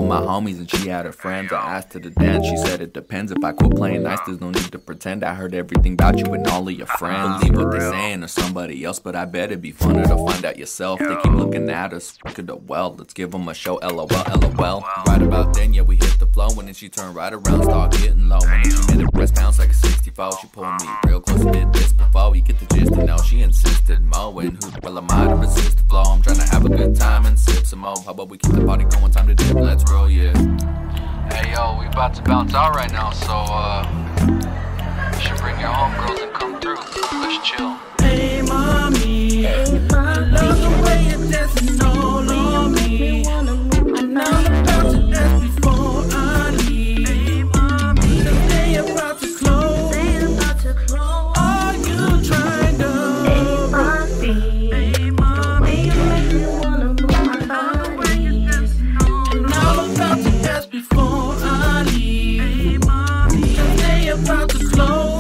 my homies and she had her friends. I asked her to dance, she said it depends. If I quit playing nice, there's no need to pretend. I heard everything about you and all of your friends. Believe what they're saying or somebody else, but I bet it'd be funner to find out yourself. They keep looking at us, fuck it up well. Let's give them a show, LOL, LOL. Right about then, yeah, we hit the flow. And then she turned right around, start getting low. And then she made it press bounce like a 64. She pulled me real close and did this before. You get the gist, you know, she insisted more. And who the hell am I to resist the flow? I'm trying to have a good time and sip some more. How about we keep the party going, time to dip, let's roll, yeah. Hey yo, we about to bounce out right now, so you should bring your homegirls and come through. Let's chill. Hey mommy, I love the way you're dancing all on me. And I'm about to dance before I leave. Hey mommy, the day about to close. Are you trying to? Hey mommy, you make me wanna move my body. And I'm about to dance before I leave. Hey mommy, the day about to close.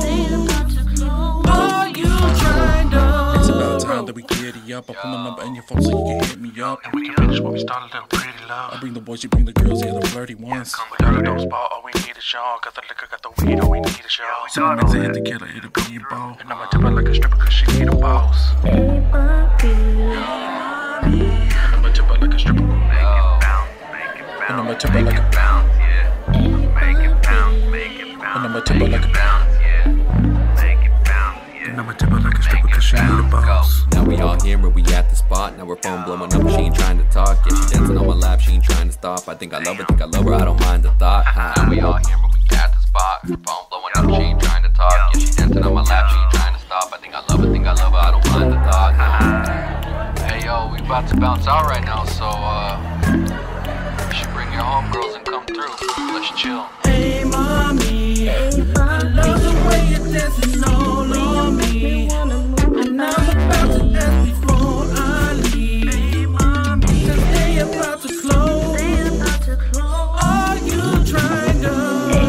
That we get it up. I put my number in your phone so you can hit me up. And we can finish what we started, little pretty love. I bring the boys, you bring the girls, yeah, the flirty ones. Without a dope spot, all we need is y'all. Got the liquor, got the weed, all we need is y'all. So I meant to hit the killer, it'll be your ball. And I'ma tip her like a stripper cause she need a boss. Hey papi, And I'ma tip her like a stripper. Make it bounce, make it bounce. And I'ma tip her like a bounce, yeah. Make it bounce, make it bounce. And I'ma tip her like a bounce, yeah. Make it bounce, yeah. And I'ma tip her like a stripper cause she need a boss. Now we all here and we at the spot. Now we're phone blowing up, she ain't trying to talk. Yeah, she dancing on my lap, she ain't trying to stop. I think I love her, I don't mind the thought. Now we all here and we at the spot. Phone blowing up, she ain't trying to talk. Yeah, she dancing on my lap, she ain't trying to stop. I think I love her, I don't mind the thought. Hey yo, we about to bounce out right now, so you should bring your homegirls and come through. Let's chill. hey mommy, I love the way you're dancing all on me. And I'm about to dance before I leave. Hey mommy, the day about to close. Are you trying to?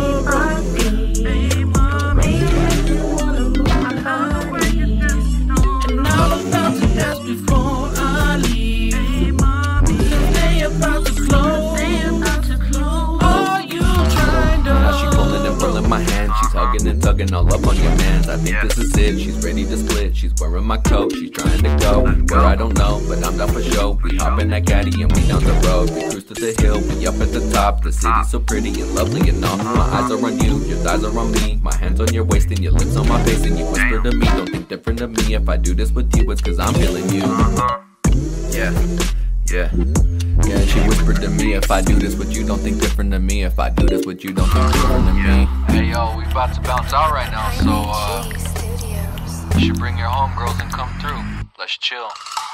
Hey mommy, you make me wanna move my body. And I'm about to dance before I leave. Hey mommy, the day about to close. Are you trying to? Now she pulling and pulling my hand. She's hugging and tugging all up on your mans. I think this is it, she's ready to split. She's wearing my coat, she's trying to go where I don't know, but I'm down for show. We hop in that caddy and we down the road. We cruise to the hill, we up at the top. The city's so pretty and lovely and all. My eyes are on you, your thighs are on me. My hands on your waist and your lips on my face. And you whisper to me, don't think different of me. If I do this with you, it's cause I'm feeling you. Yeah, yeah. Yeah, and she whispered to me, if I do this with you, don't think different of me. If I do this with you, don't think different of me. Hey yo, we about to bounce out right now, so you should bring your homegirls and come through. Let's chill.